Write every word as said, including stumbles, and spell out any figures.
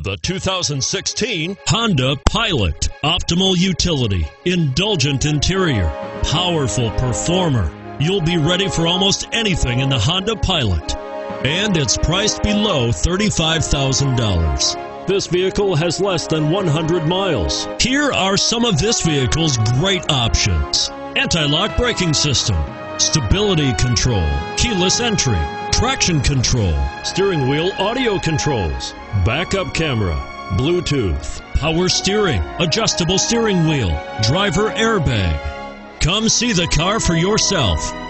The two thousand sixteen Honda Pilot. Optimal utility, indulgent interior, powerful performer. You'll be ready for almost anything in the Honda Pilot. And it's priced below thirty-five thousand dollars. This vehicle has less than one hundred miles. Here are some of this vehicle's great options: anti-lock braking system, stability control, keyless entry, traction control, steering wheel audio controls, backup camera, Bluetooth, power steering, adjustable steering wheel, driver airbag. Come see the car for yourself.